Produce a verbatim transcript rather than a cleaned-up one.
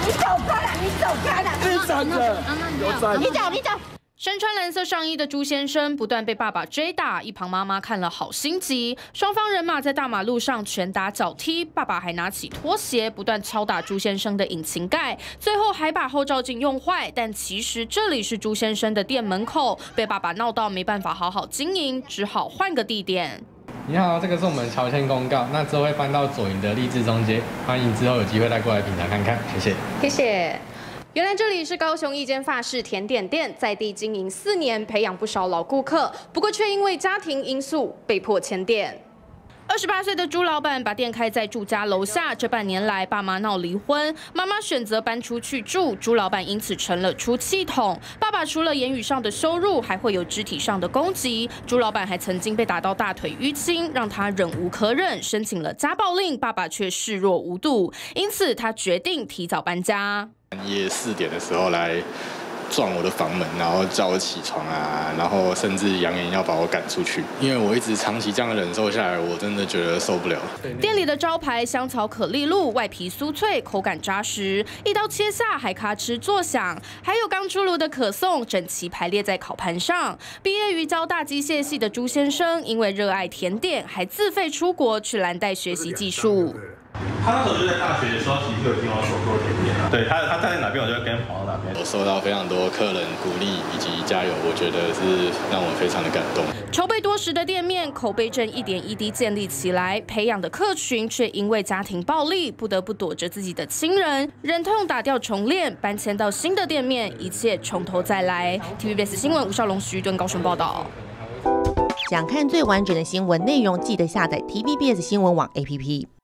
你走开了，你走开了， 你站着，有站， 你走，你走。 身穿蓝色上衣的朱先生不断被爸爸追打，一旁妈妈看了好心急。双方人马在大马路上拳打脚踢，爸爸还拿起拖鞋不断敲打朱先生的引擎盖，最后还把后照镜用坏。但其实这里是朱先生的店门口，被爸爸闹到没办法好好经营，只好换个地点。 你好，这个是我们乔迁公告，那之后会搬到左营的励志中街，欢迎之后有机会再过来品尝看看，谢谢。 谢谢。 原来这里是高雄一间法式甜点店，在地经营四年，培养不少老顾客，不过却因为家庭因素被迫迁店。二十八岁的朱老板把店开在住家楼下，这半年来爸妈闹离婚，妈妈选择搬出去住，朱老板因此成了出气筒。爸爸除了言语上的羞辱，还会有肢体上的攻击。朱老板还曾经被打到大腿淤青，让他忍无可忍，申请了家暴令，爸爸却视若无睹，因此他决定提早搬家。 半夜四点的时候来撞我的房门，然后叫我起床啊，然后甚至扬言要把我赶出去。因为我一直长期这样忍受下来，我真的觉得受不了。 店里的招牌香草可丽露，外皮酥脆，口感扎实，一刀切下还咔哧作响。还有刚出炉的可颂，整齐排列在烤盘上。毕业于交大机械系的朱先生，因为热爱甜点，还自费出国去蓝带学习技术。 他那时候就在大学的时候，其实有听我手做甜点啊。对他，他在哪边，我就会跟跑到哪边。 我受到非常多客人鼓励以及加油，我觉得是让我非常的感动。 筹备多时的店面，口碑正一点一滴建立起来，培养的客群却因为家庭暴力，不得不躲着自己的亲人，忍痛打掉重练，搬迁到新的店面，一切从头再来。T V B S 新闻吴少龙、徐敦高雄报道。 想看最完整的新闻内容，记得下载 T V B S 新闻网 A P P。